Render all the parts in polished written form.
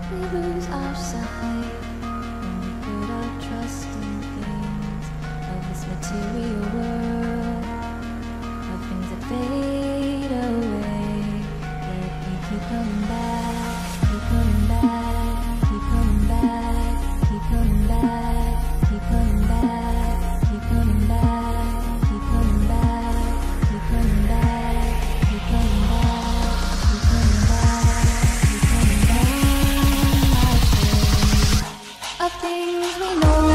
we lose our sight when we put our trust in things of this material world, of things that fade away. Yet we keep coming back, keep coming back, keep coming back, keep coming back, keep coming back, keep coming back, keep coming back, keep coming back, keep coming back, keep coming back, keep coming back. Of things we know.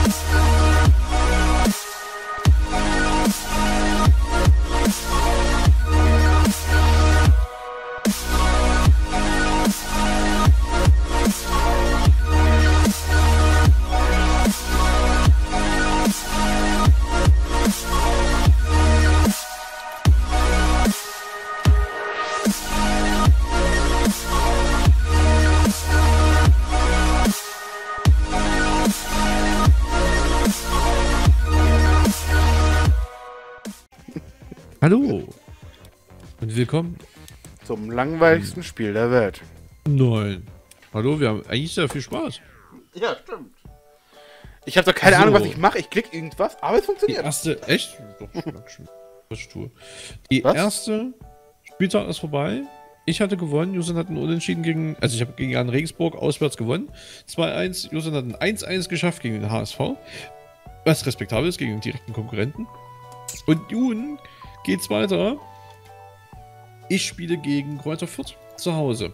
Hallo und willkommen. Zum langweiligsten Spiel der Welt. Nein. Hallo, wir haben eigentlich sehr viel Spaß. Ja, stimmt. Ich habe doch keine Ahnung, was ich mache. Ich klicke irgendwas, aber es Die funktioniert. erste, echt? Doch, was ich tue. Die Was? erste Spieltag ist vorbei. Ich hatte gewonnen, Jusen hat einen Unentschieden gegen, also ich habe gegen Jan Regensburg auswärts gewonnen. 2-1, Jusen hat ein 1-1 geschafft gegen den HSV. Was respektabel ist gegen den direkten Konkurrenten. Und nun geht's weiter. Ich spiele gegen Kräuter Fürth zu Hause.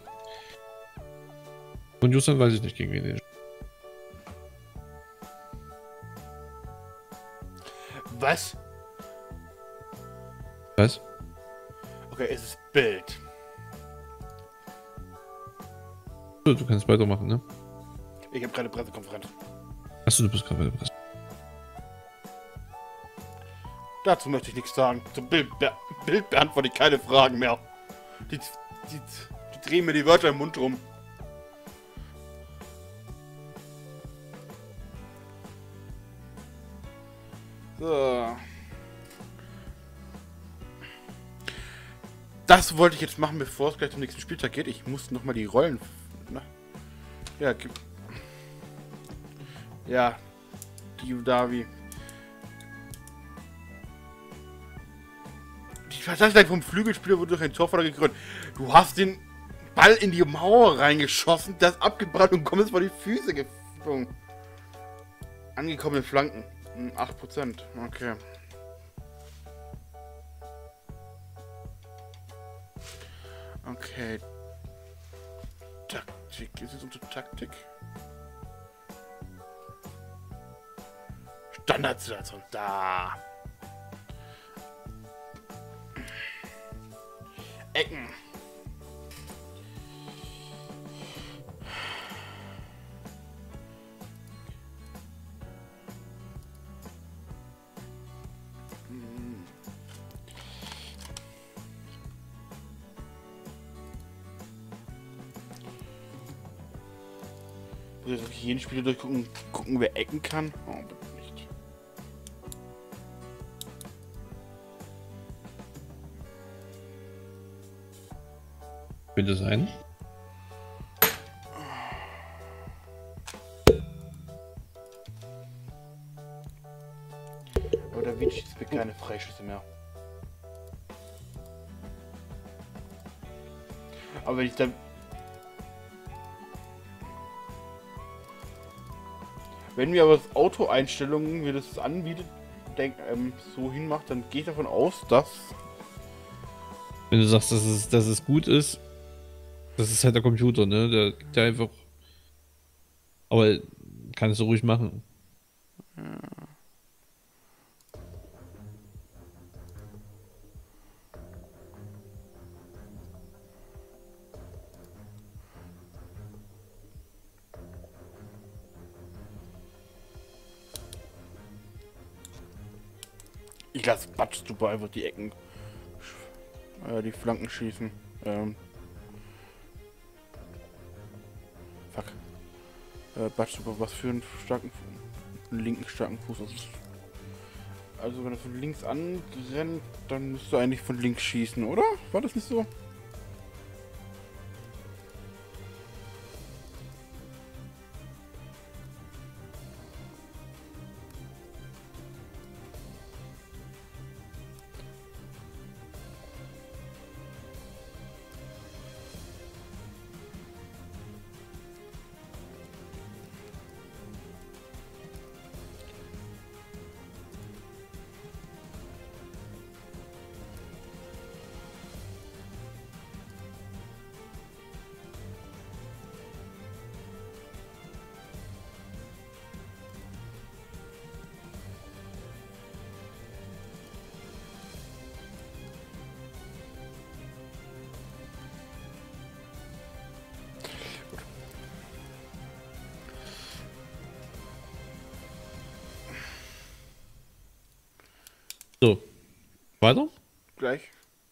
Und Justin weiß ich nicht, gegen wen ich. Was? Was? Okay, es ist Bild. So, du kannst weitermachen, ne? Ich habe gerade Pressekonferenz. Achso, du bist gerade bei der Presse. Dazu möchte ich nichts sagen. Zum Bild beantworte ich keine Fragen mehr. Die drehen mir die Wörter im Mund rum. So. Das wollte ich jetzt machen, bevor es gleich zum nächsten Spieltag geht. Ich muss nochmal die Rollen... Na? Ja, ja. Die Davi. Die Verteidigung vom Flügelspieler wurde durch ein Torvater gekrönt. Du hast den Ball in die Mauer reingeschossen, der ist abgebrannt und kommst vor die Füße geflogen. Angekommene Flanken. 8%. Okay. Okay. Taktik. Ist es unsere Taktik? Standardsituation. Da. Ecken. Muss ich jeden Spieler durchgucken, wer Ecken kann? Oh, bitte nicht. Könnte sein. Aber der Witch ist mir keine Freischüsse mehr. Aber wenn ich dann... Wenn mir aber das Auto-Einstellungen, wie das anbietet, so hinmacht, dann gehe ich davon aus, dass... Wenn du sagst, dass es gut ist, das ist halt der Computer, ne? Der einfach. Aber kannst du ruhig machen. Ich lasse Batsch super einfach die Ecken, die Flanken schießen. Fuck. Batsch super, was für einen linken starken Fuß. Also wenn er von links anrennt, dann müsste er eigentlich von links schießen, oder? War das nicht so? Weiter? Gleich.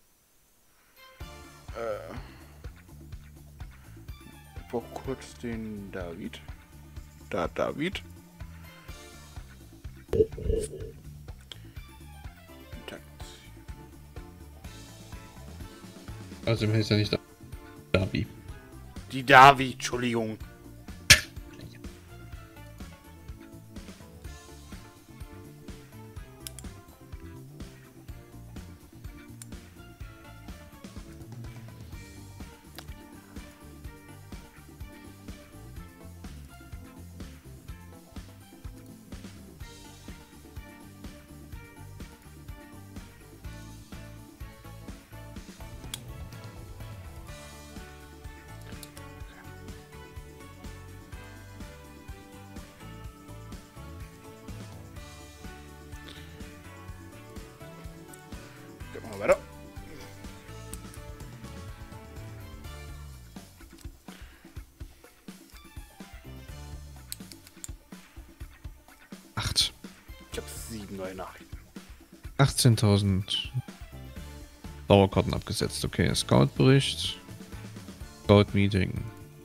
Ich brauche kurz den David. David. Also heißt ja nicht Davi. Die David, Entschuldigung. Gehen wir mal weiter. Acht. Ich habe 7 neue Nachrichten. 18.000 Dauerkarten abgesetzt. Okay, Scout-Bericht. Scout-Meeting.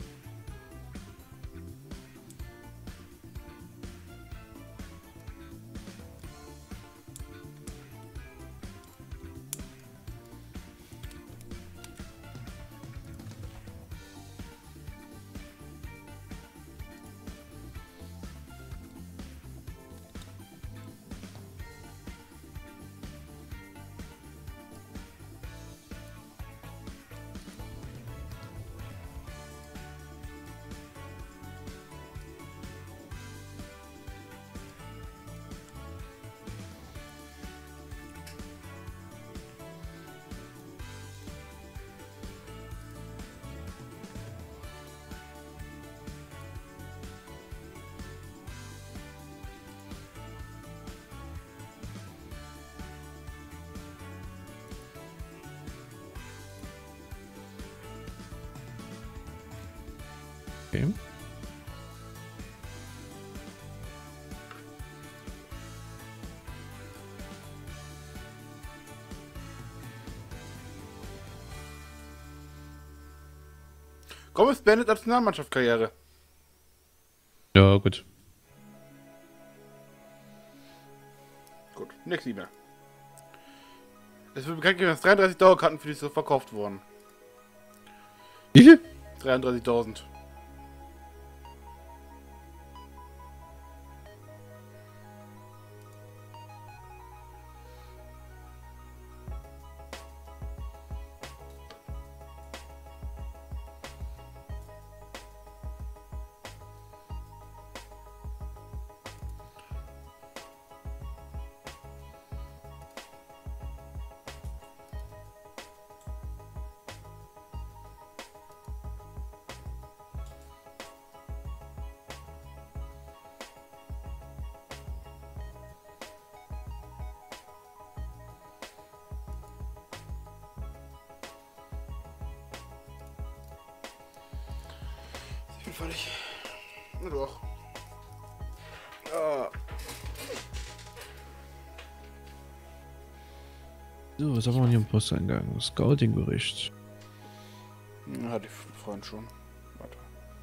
Okay. Gomez beendet Nationalmannschaftskarriere. Ja, gut. Gut, nächstes E-Mail. Es wird bekannt gegeben, dass 33 Dauerkarten für dich so verkauft wurden. Wie viel? 33.000. Ich bin völlig. Na doch. Ah. So, was haben wir hier im Posteingang? Scouting-Bericht. Hatte ich vorhin schon. Warte.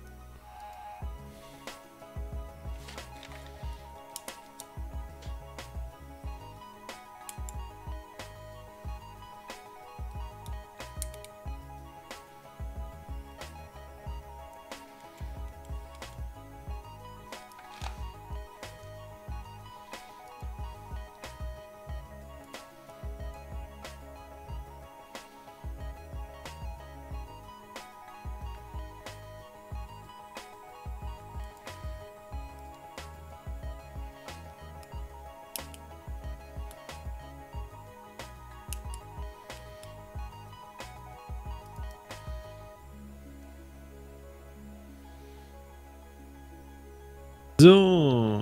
So.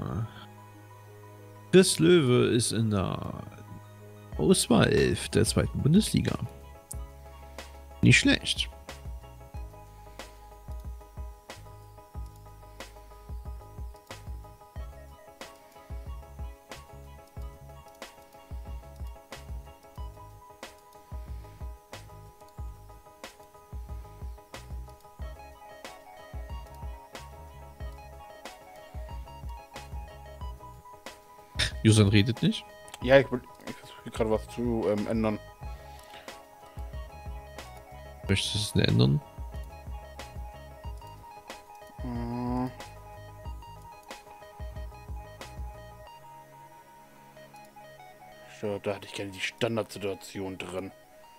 Chris Löwe ist in der Auswahl 11 der zweiten Bundesliga. Nicht schlecht. User redet nicht. Ja, ich versuche gerade was zu ändern. Möchtest du es denn ändern? So, da hatte ich gerne die Standardsituation drin.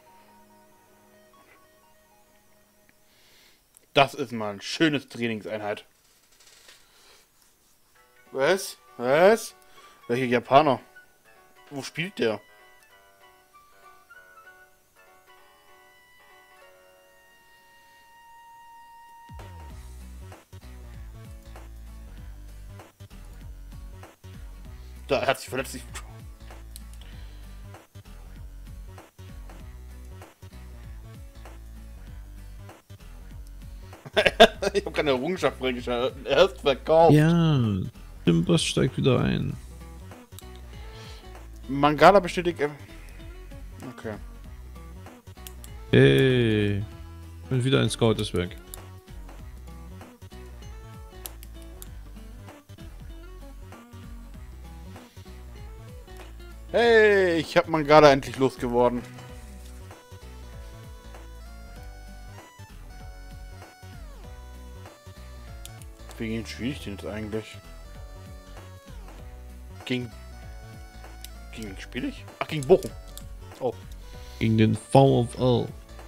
Das ist mal ein schönes Trainingseinheit. Was? Was? Welcher Japaner? Wo spielt der? Da, er hat sich verletzt. Ich habe keine Errungenschaft freigeschaltet. Er ist verkauft. Ja, Timbers steigt wieder ein. Mangala bestätigt. Okay. Hey. Und wieder ein Scout ist weg. Hey, ich habe Mangala endlich losgeworden. Gegen wen spiele ich denn jetzt eigentlich? Gegen wen spiele ich? Ach, gegen Bochum. Oh. Gegen den VfL.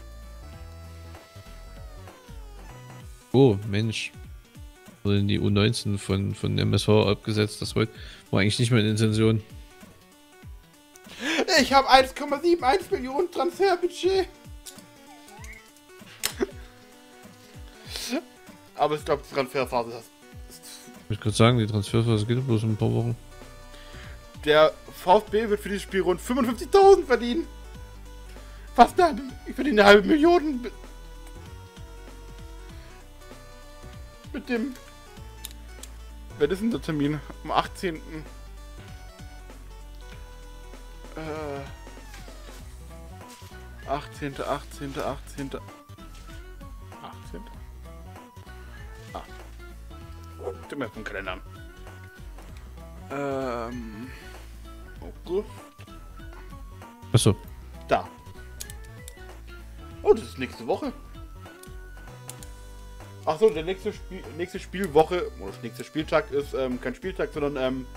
Oh, Mensch. Wurde in die U19 von MSV abgesetzt. Das war eigentlich nicht meine Intention. Ich habe 1,71 Millionen Transferbudget. Aber ich glaube, die Transferphase ist. Ich würde gerade sagen, die Transferphase geht bloß in ein paar Wochen. Der VfB wird für dieses Spiel rund 55.000 verdienen. Fast eine halbe. Ich verdiene eine halbe Million. Mit dem. Wer ist denn der Termin? Am 18. 18. Guck mir vom Kalender an. August. Achso. Da. Oh, das ist nächste Woche. Achso, der nächste Spielwoche, oder das nächste Spieltag ist kein Spieltag, sondern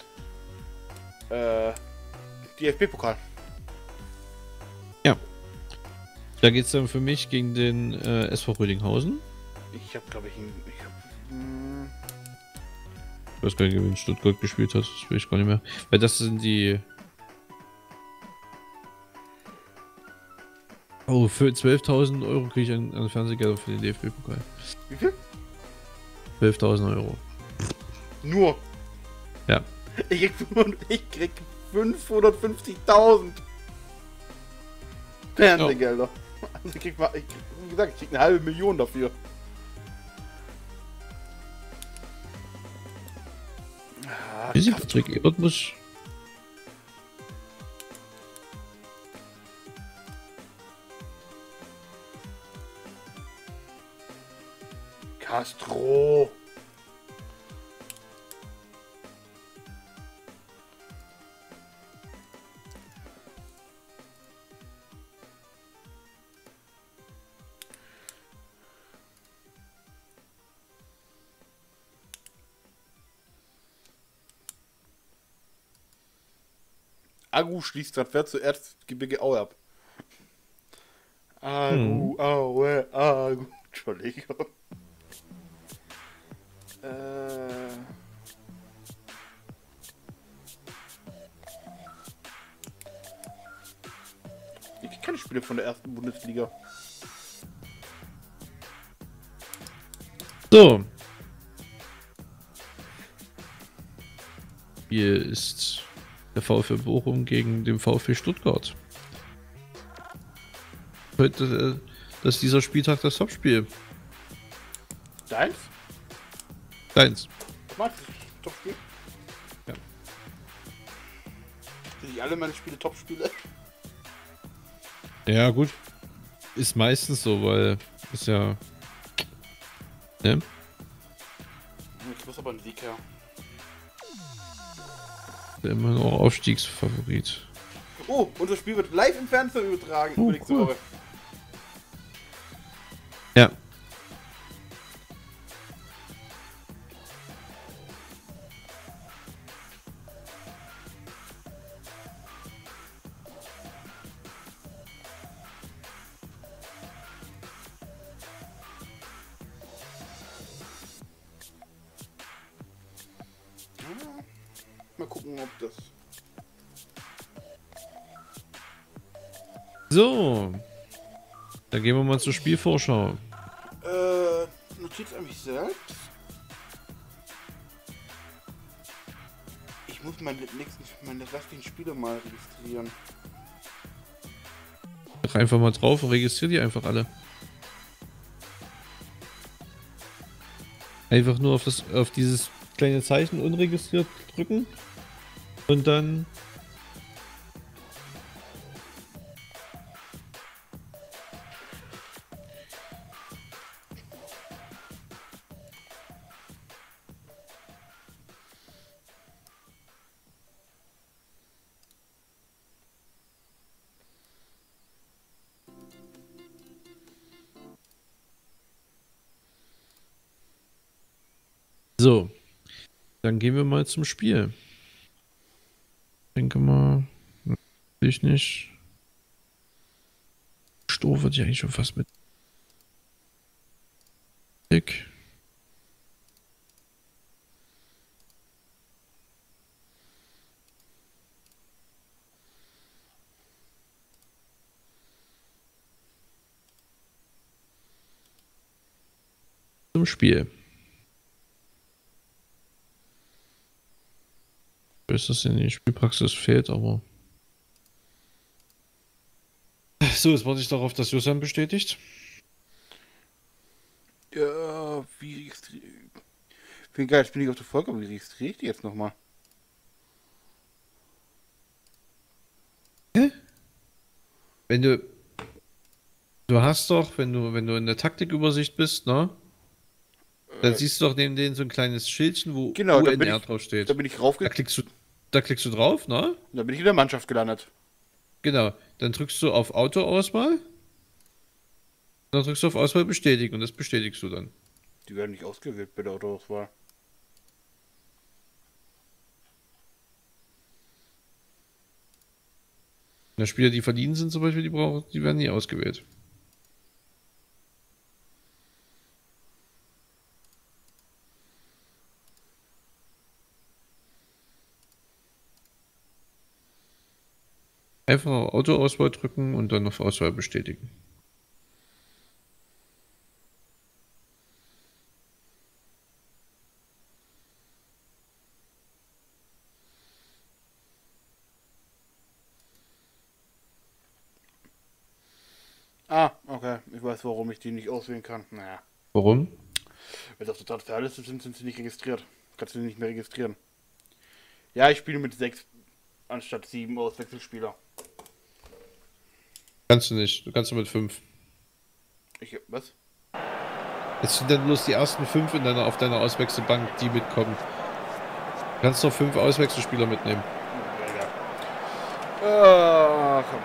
DFB-Pokal. Ja. Da geht es dann für mich gegen den SV Rödinghausen. Ich habe, glaube ich, Ich weiß gar nicht, wie in Stuttgart gespielt hat. Das will ich gar nicht mehr. Weil das sind die. Oh, für 12.000 € kriege ich an Fernsehgelder für den DFB-Pokal. Wie viel? 12.000 €. Nur. Ja. Ich krieg 550.000 Fernsehgelder. Also wie gesagt, ich krieg eine halbe Million dafür. Wie sieht Patrick Ebert muss. Castro. Agu schließt Transfer zu Erzgebirge Aue ab. Agu, Aue, Agu. Entschuldigung. Ich kenne keine Spiele von der ersten Bundesliga. So. Hier ist der VfL Bochum gegen den VfB Stuttgart. Heute das ist dieser Spieltag das Topspiel. Deins? Deins. Magst du Topspiel? Ja. Sind nicht alle meine Spiele Topspiele? Ja, gut. Ist meistens so, weil ist ja. Ne? Ich muss aber einen Sieg her. Immer noch Aufstiegsfavorit. Oh, unser Spiel wird live im Fernsehen übertragen. Oh, Nächste cool. Woche. Ja. Mal gucken, ob das... So. Dann gehen wir mal zur Spielvorschau. Notiz an mich selbst. Ich muss meine restlichen Spiele mal registrieren. Doch einfach mal drauf und registrier die einfach alle. Einfach nur auf dieses kleine Zeichen unregistriert drücken. Und dann... So, dann gehen wir mal zum Spiel. Ich denke mal, ich nicht. Stoff wird ja eigentlich schon fast mit. Dick. Zum Spiel. Ist das in die Spielpraxis fehlt, aber. So, jetzt warte ich darauf, dass Josan bestätigt. Ja, wie registriere ich... Bin geil, jetzt bin ich auf der Folge, aber wie registriere ich die jetzt nochmal? Wenn du. Du hast doch, wenn du in der Taktikübersicht bist, ne? Dann siehst du doch neben denen so ein kleines Schildchen, wo Genau, da bin UNR ich- drauf steht. Da bin ich Da raufgegangen. klickst du drauf, ne? Da bin ich in der Mannschaft gelandet. Genau. Dann drückst du auf Autoauswahl. Dann drückst du auf Auswahl bestätigen und das bestätigst du dann. Die werden nicht ausgewählt bei der Autoauswahl. Und Spieler, die verliehen sind zum Beispiel, die werden nie ausgewählt. Einfach auf Autoauswahl drücken und dann auf Auswahl bestätigen. Ah, okay. Ich weiß, warum ich die nicht auswählen kann. Naja. Warum? Wenn sie auf der Transferliste sind, sind sie nicht registriert. Kannst du die nicht mehr registrieren. Ja, ich spiele mit 6 anstatt 7 Auswechselspieler. Kannst du nicht. Du kannst nur mit 5. Was? Jetzt sind dann bloß die ersten 5 auf deiner Auswechselbank, die mitkommen. Du kannst noch 5 Auswechselspieler mitnehmen. Ja, egal. Komm.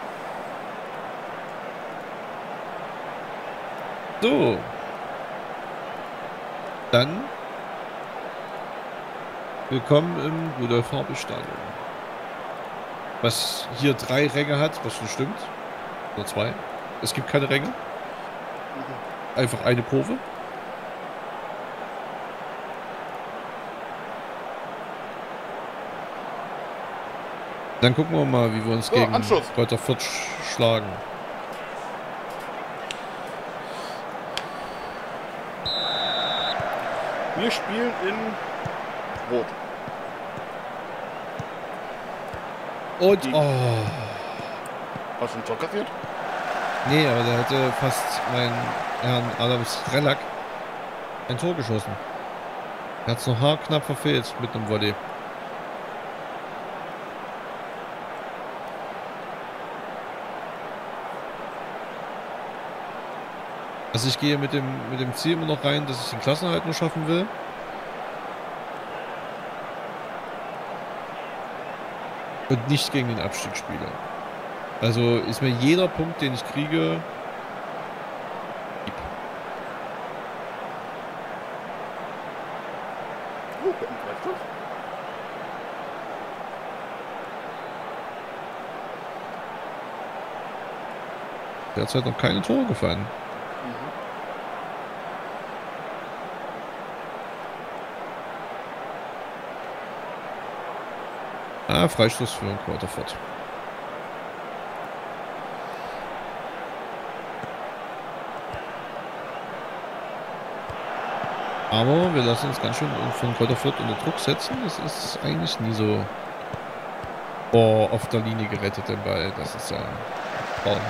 So. Dann willkommen im Rudolf-Harbel-Stadion. Was hier 3 Ränge hat, was schon stimmt. Oder 2. Es gibt keine Ränge. Einfach eine Kurve. Dann gucken wir mal, wie wir uns So, gegen Anschluss. Kräuter Fürth schlagen. Wir spielen in Rot. Und, Die- oh. Hast du ein Tor kassiert? Nee, aber der hätte fast meinen Herrn Adams Relack ein Tor geschossen. Er hat es noch haarknapp verfehlt mit einem Volley. Also ich gehe mit dem Ziel immer noch rein, dass ich den Klassenerhalt nur schaffen will. und nicht gegen den Abstieg spiele. Also ist mir jeder Punkt, den ich kriege, lieb. Derzeit noch keine Tore gefallen. Freistoß für Quarterford. Aber wir lassen uns ganz schön von Quarterford unter Druck setzen. Das ist eigentlich nie so auf der Linie gerettet, den Ball. Das ist ja Traum.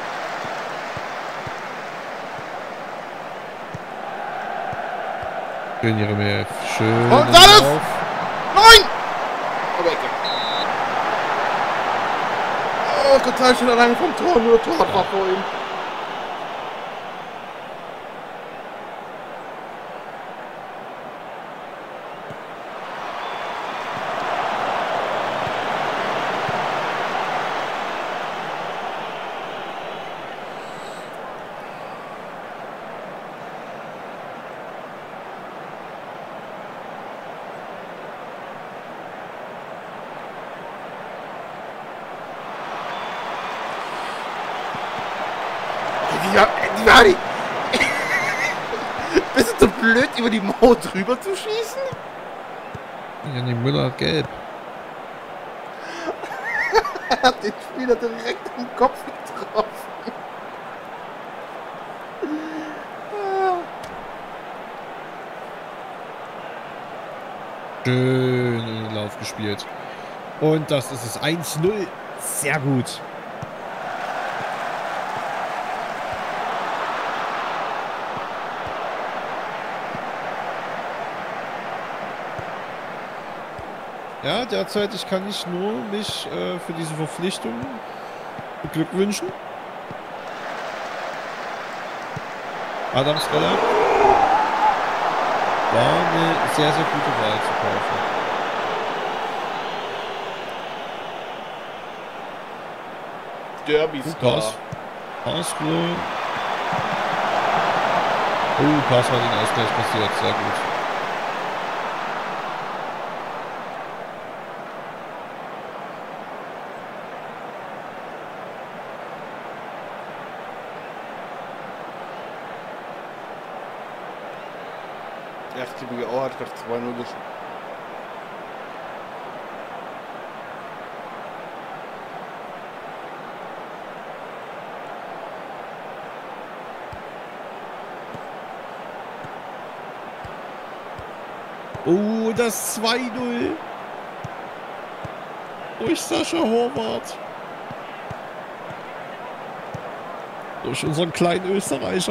Schön, Jeremie. Schön. Und alles! Nein! Aber Ecke. Oh, total schön allein vom Tor, nur Tor war vor ihm. Die bist du so blöd, über die Mauer drüber zu schießen? Janni Müller hat gelb. Er hat den Spieler direkt im Kopf getroffen. Schön in den Lauf gespielt. Und das ist es. 1-0. Sehr gut. Ja, derzeitig kann ich nur mich für diese Verpflichtung beglückwünschen. Adams Reller war eine sehr, sehr gute Wahl zu kaufen. Derby-Star. Karlsruhe. Oh, Karlsruhe hat den Ausgleich passiert. Sehr gut. Der FCB auch hat gerade 2-0 geschossen. Oh, das 2-0 durch Sascha Horvath. Durch unseren kleinen Österreicher.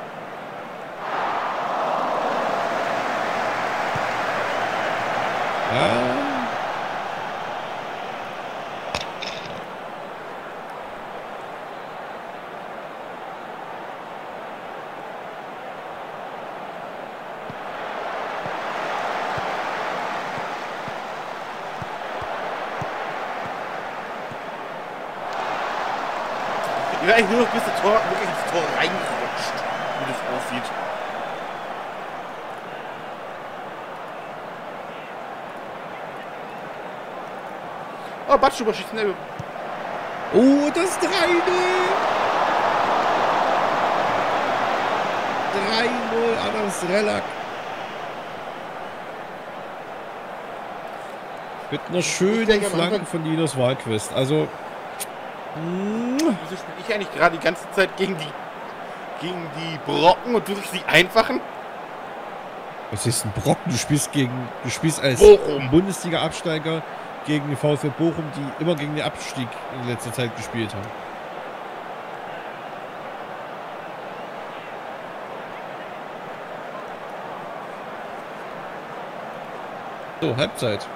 Ich will eigentlich nur noch bis das Tor wirklich ins Tor reingerutscht, wie das aussieht. Oh, Batsch schießt Nebel. Oh, das 3-0. 3-0 Adams Relak. Mit einer schönen Flanke von Linus Wahlquist. Also. Wieso spiele ich eigentlich gerade die ganze Zeit gegen die Brocken und du suchst die einfachen? Was ist ein Brocken? Du spielst als Bochum. Bundesliga-Absteiger gegen den VfL Bochum, die immer gegen den Abstieg in letzter Zeit gespielt haben. So, Halbzeit.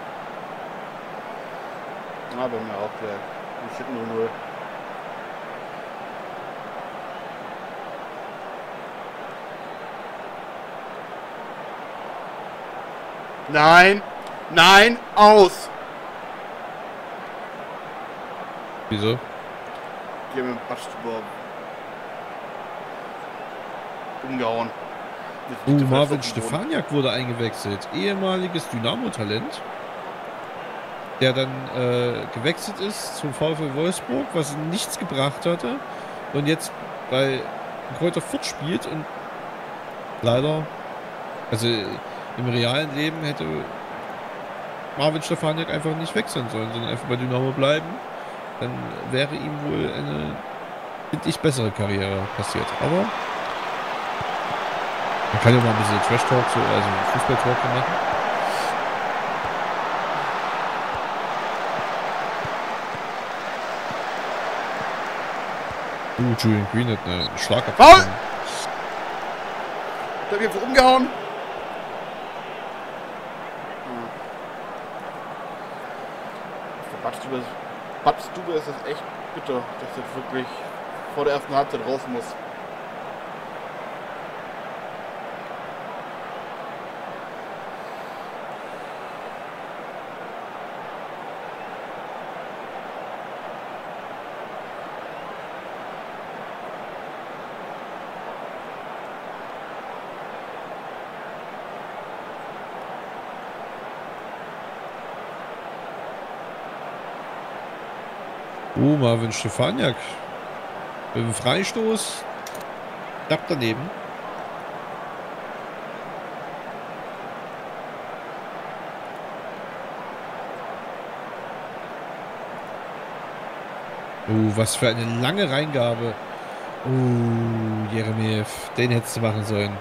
Ja, bei mir auch der. Ich steht 0-0. Nein! Nein! Aus! Wieso? Die haben den Badstuber umgehauen. Marvin Stefaniak wurde eingewechselt. Ehemaliges Dynamo-Talent. Der dann gewechselt ist zum VfL Wolfsburg, was nichts gebracht hatte. Und jetzt bei Kräuter Fürth spielt und leider, also im realen Leben hätte Marvin Stefaniak einfach nicht wechseln sollen, sondern einfach bei Dynamo bleiben. Dann wäre ihm wohl eine, finde ich, bessere Karriere passiert. Aber man kann ja mal ein bisschen Trash-Talk, so, also Fußball-Talk machen. Julian Green hat einen Schlagabtausch. Foul! Der wird jetzt umgehauen. Für Badstube ist das echt bitter, dass er wirklich vor der ersten Halbzeit raus muss. Marvin Stefaniak. Mit dem Freistoß. Knapp daneben. Was für eine lange Reingabe. Jeremejew. Den hättest du machen sollen.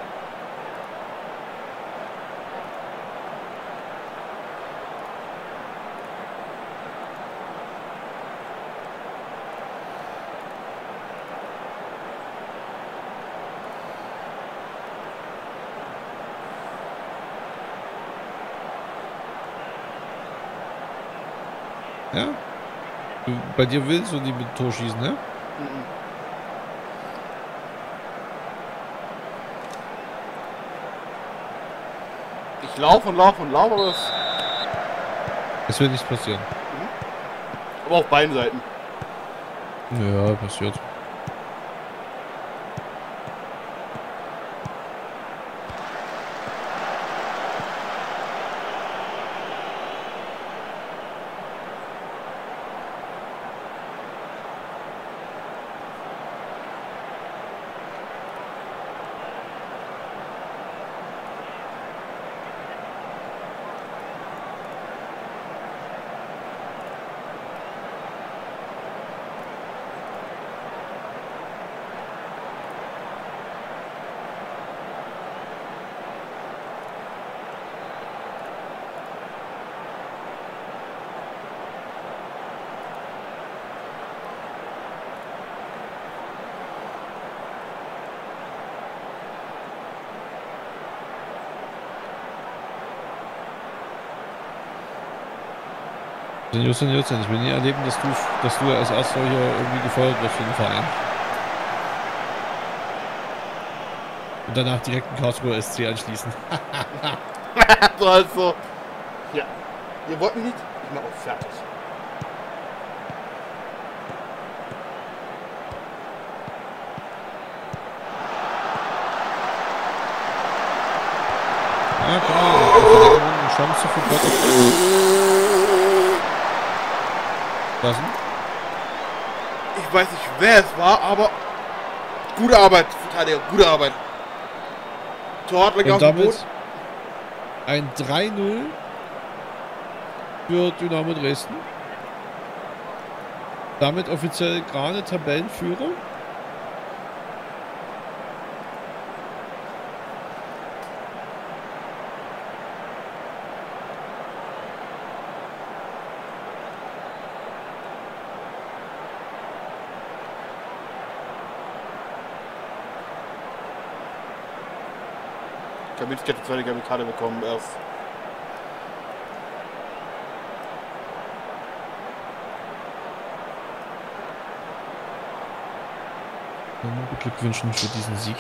Ja? Bei dir willst du die mit Tor schießen, ne? Ich laufe und laufe und laufe, aber es wird nichts passieren. aber auf beiden Seiten. Ja, passiert. Justin, ich will nie erleben, dass du als erster hier irgendwie gefeuert wirst für den Verein. Und danach direkt einen Karlsruher SC anschließen. So also. Ja. Ihr wollt mich nicht? Ich mach auch fertig. Ja, klar. Eine Chance für Gott. Lassen. Ich weiß nicht, wer es war, aber gute Arbeit, Verteidiger, gute Arbeit. Torwart Und damit ein 3-0 für Dynamo Dresden. Damit offiziell gerade Tabellenführer. Kaminski hat die zweite gelbe Karte bekommen erst. Beglückwünschen für diesen Sieg.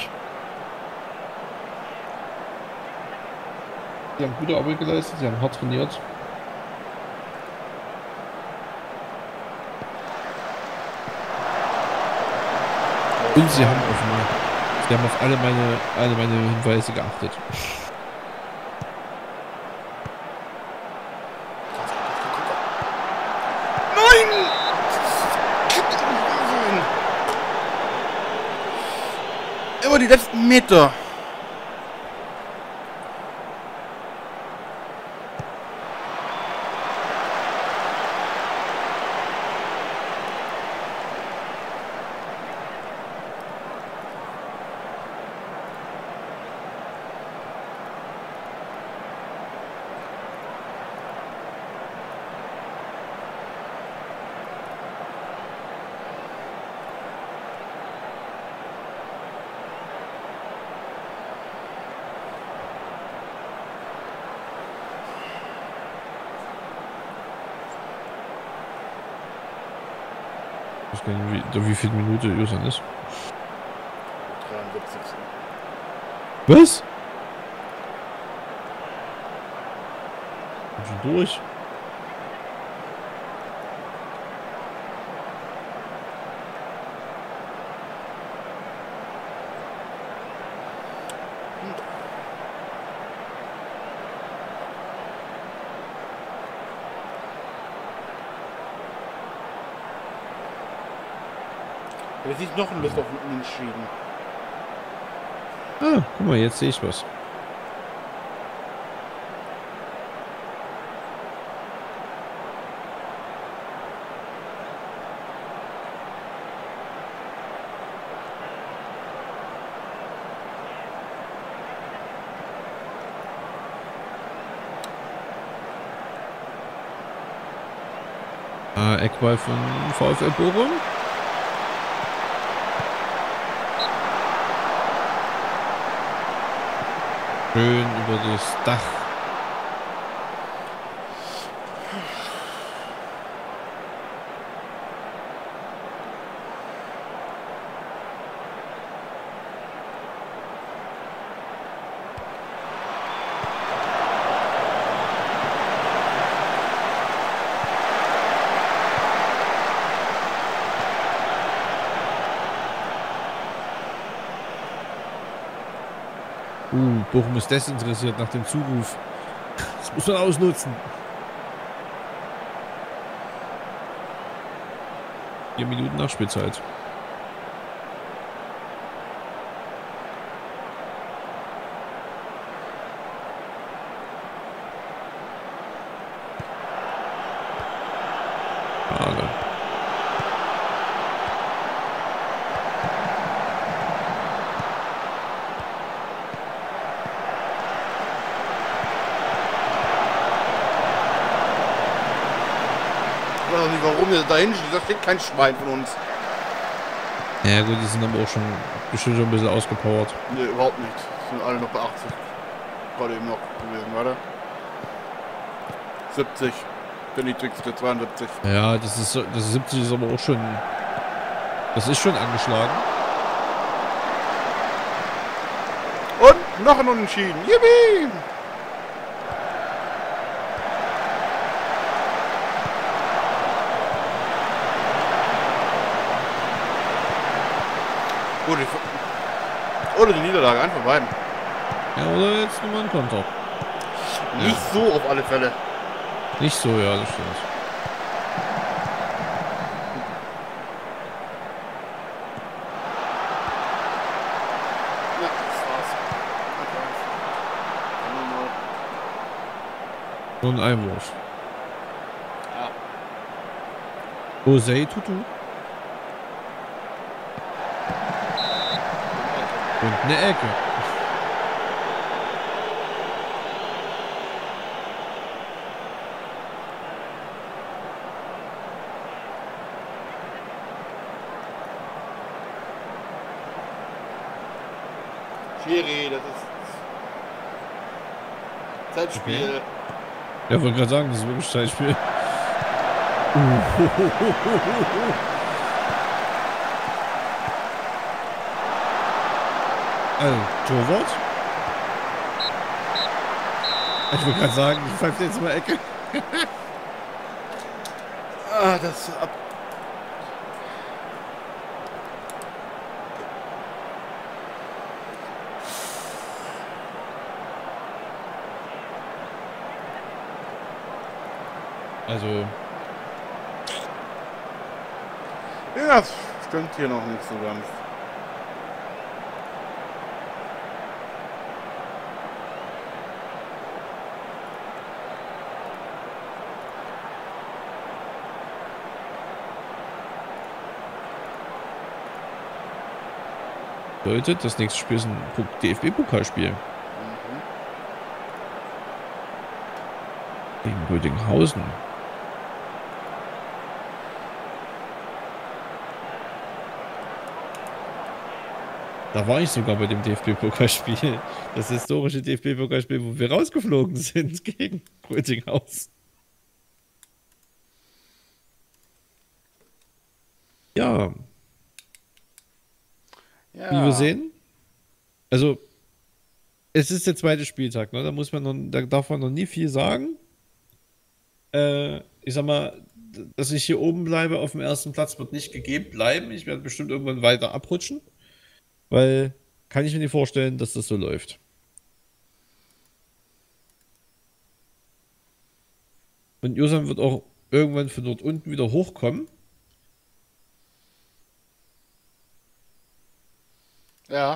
Sie haben gute Arbeit geleistet, sie haben hart trainiert. Und sie haben auf alle meine Hinweise geachtet. Nein! Immer die letzten Meter. Ich weiß gar nicht, wie viel Minute Usan ist. 73. Was? Bin schon durch. Da sieht noch ein Lust auf einen Unentschieden. Ah, guck mal, jetzt sehe ich was. Ah, Eckball von VfL Bochum. Schön über das Dach. Bochum ist desinteressiert nach dem Zuruf. Das muss man ausnutzen. 4 Minuten Nachspielzeit. Schade. Ich weiß auch nicht, warum der da hinsteht. Da steht kein Schwein von uns. Ja gut, die sind aber auch schon bestimmt schon ein bisschen ausgepowert. Ne, überhaupt nicht. Die sind alle noch bei 80. Gerade eben noch gewesen, warte. 70. Der niedrigste, 72. Ja, das ist 70 ist aber auch schon. Das ist schon angeschlagen. Und noch ein Unentschieden. Yippie! Gut, oder die Niederlage, einfach beiden. Ja, oder jetzt nochmal ein Konter. Nicht so auf alle Fälle. Nicht so, ja, das stimmt. Ja, das war's. So ein Einwurf. Ja. Jose Tutu. Und eine Ecke. Schiri, das ist Zeitspiel. Okay. Ja, wollte gerade sagen, das ist wirklich Zeitspiel. Also, Torwart. Ich wollte gerade sagen, ich pfeife jetzt mal Ecke. Ah, das ab. Also, Ja, das stimmt hier noch nicht so ganz. bedeutet, das nächste Spiel ist ein DFB-Pokalspiel gegen Rödinghausen. Da war ich sogar bei dem DFB-Pokalspiel. Das historische DFB-Pokalspiel, wo wir rausgeflogen sind gegen Rödinghausen. Ja, Ja. wie wir sehen. Also, es ist der zweite Spieltag, ne? Da darf man noch nie viel sagen. Ich sag mal, dass ich hier oben bleibe auf dem ersten Platz wird nicht gegeben bleiben. Ich werde bestimmt irgendwann weiter abrutschen, weil kann ich mir nicht vorstellen, dass das so läuft. Und Josan wird auch irgendwann von dort unten wieder hochkommen. Ja.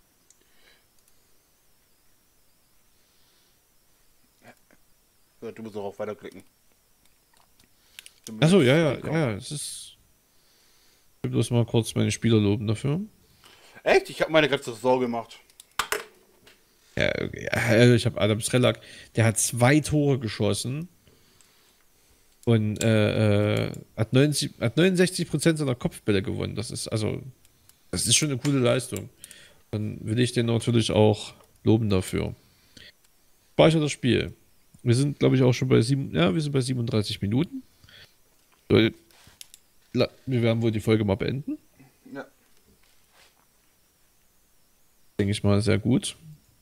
So, du musst auch auf weiterklicken. Achso, ja. Es ist. Ich will bloß mal kurz meine Spieler loben dafür. Echt? Ich habe meine ganze Saison gemacht. Ja, okay. Also ich habe Adam Strelak, der hat 2 Tore geschossen und hat 69% seiner Kopfbälle gewonnen. Das ist schon eine coole Leistung. Dann will ich den natürlich auch loben dafür. Speicher das Spiel. Wir sind, glaube ich, auch schon bei 37 Minuten. Wir werden wohl die Folge mal beenden. Ja. Denke ich mal, sehr gut.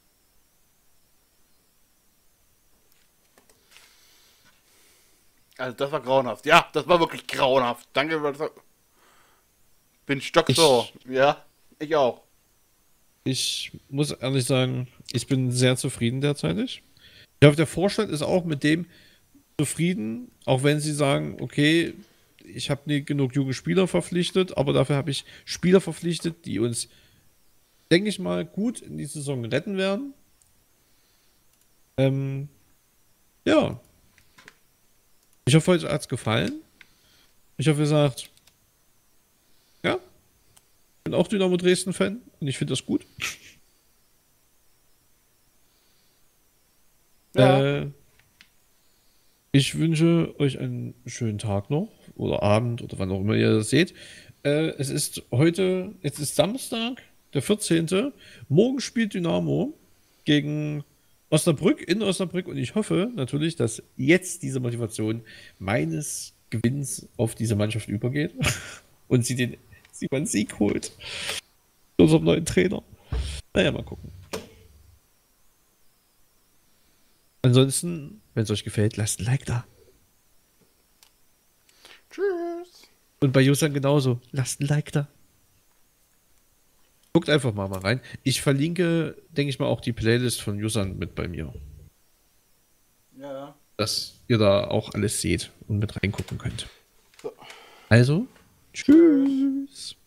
Also das war grauenhaft. Ja, das war wirklich grauenhaft. Danke. Bin stocksauer. Ja, ich auch. Ich muss ehrlich sagen, ich bin sehr zufrieden derzeitig. Ich hoffe, der Vorstand ist auch mit dem zufrieden, auch wenn sie sagen, okay, ich habe nicht genug junge Spieler verpflichtet, aber dafür habe ich Spieler verpflichtet, die uns, denke ich mal, gut in die Saison retten werden. Ja. Ich hoffe, euch hat es gefallen. Ich hoffe, ihr sagt, ja, ich bin auch Dynamo Dresden-Fan und ich finde das gut. Ja. Ich wünsche euch einen schönen Tag noch oder Abend oder wann auch immer ihr das seht. Es ist Samstag, der 14. Morgen spielt Dynamo gegen Osnabrück in Osnabrück und ich hoffe natürlich, dass jetzt diese Motivation meines Gewinns auf diese Mannschaft übergeht und sie mal einen Sieg holt. Mit unserem neuen Trainer. Naja, mal gucken. Ansonsten, wenn es euch gefällt, lasst ein Like da. Tschüss. Und bei Josan genauso. Lasst ein Like da. Guckt einfach mal rein. Ich verlinke, denke ich mal, auch die Playlist von Josan mit bei mir. Ja. Dass ihr da auch alles seht und mit reingucken könnt. So. Also, tschüss.